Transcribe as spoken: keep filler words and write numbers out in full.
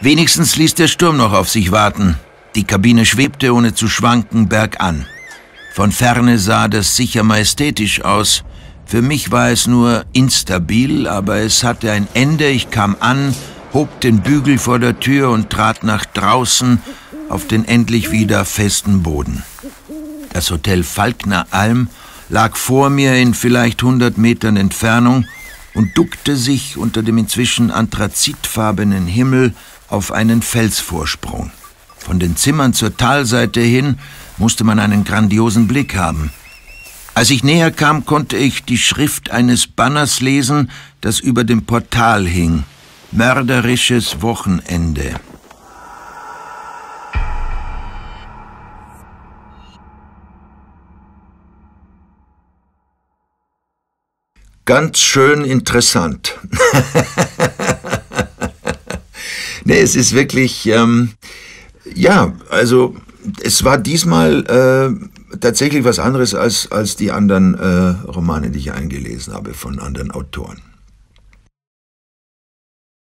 Wenigstens ließ der Sturm noch auf sich warten. Die Kabine schwebte, ohne zu schwanken, bergan. Von Ferne sah das sicher majestätisch aus. Für mich war es nur instabil, aber es hatte ein Ende. Ich kam an, hob den Bügel vor der Tür und trat nach draußen auf den endlich wieder festen Boden. Das Hotel Falkner Alm lag vor mir in vielleicht hundert Metern Entfernung und duckte sich unter dem inzwischen anthrazitfarbenen Himmel auf einen Felsvorsprung. Von den Zimmern zur Talseite hin musste man einen grandiosen Blick haben. Als ich näher kam, konnte ich die Schrift eines Banners lesen, das über dem Portal hing. Mörderisches Wochenende. Ganz schön interessant. Nee, es ist wirklich, ähm, ja, also es war diesmal äh, tatsächlich was anderes als, als die anderen äh, Romane, die ich eingelesen habe von anderen Autoren.